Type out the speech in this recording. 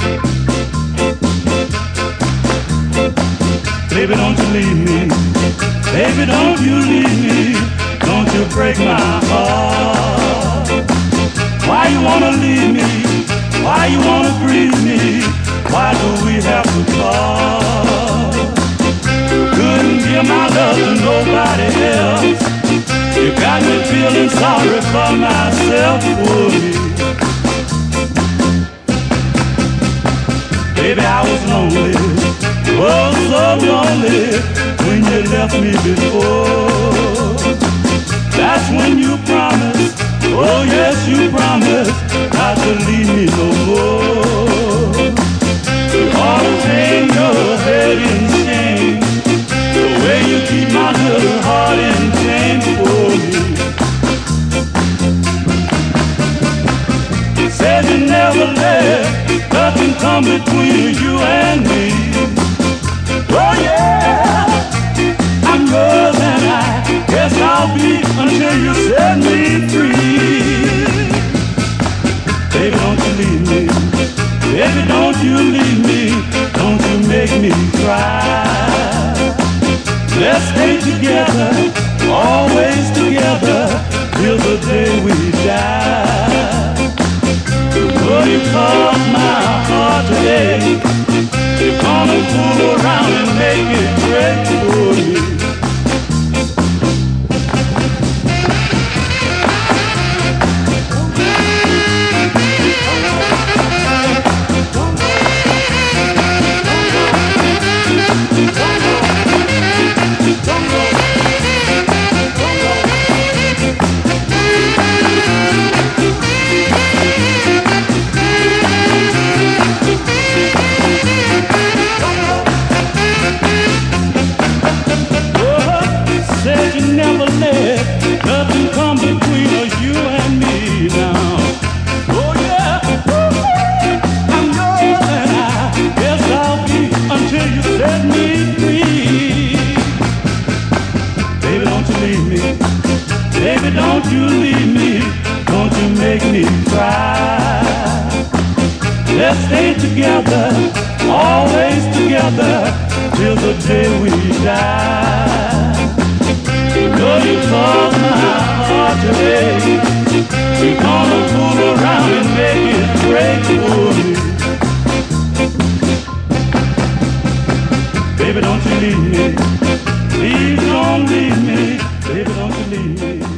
Baby, don't you leave me. Baby, don't you leave me. Don't you break my heart. Why you wanna leave me? Why you wanna grieve me? Why do we have to part? Couldn't give my love to nobody else. You got me feeling sorry for myself, for me. Baby, I was lonely, oh so lonely, when you left me before. That's when you promised, oh yes you promised, not to leave me no more. You ought to hang your head in shame, the way you keep my little heart in chains for me. You said you never left, nothing come between you and me. Oh yeah, I'm yours and I guess I'll be until you set me free. Baby, don't you leave me. Baby, don't you leave me. Don't you make me cry. Let's stay together, always together, till the day we die. Oh, you caused my heart today. You're gonna fool around and make it break for me. Nothing come between us, you and me now. Oh yeah, I'm yours and I guess I'll be until you set me free. Baby, don't you leave me. Baby, don't you leave me. Don't you make me cry. Let's stay together, always together, till the day we die. Girl, you caused my heart today. You're gonna fool around and make it break for me. Baby, don't you leave me. Please don't leave me. Baby, don't you leave me.